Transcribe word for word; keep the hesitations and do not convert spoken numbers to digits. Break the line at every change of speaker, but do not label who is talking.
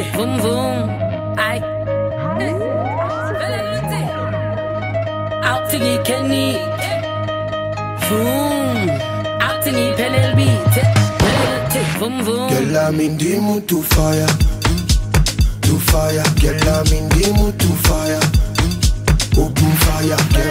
Vroom vroom. Aye. Out thingy Kenny. Vroom. Out thingy P L B. Vroom vroom.
Girl, I'm in the mood to fire. To fire. Girl, I'm in the mood to fire. Open fire. Girl,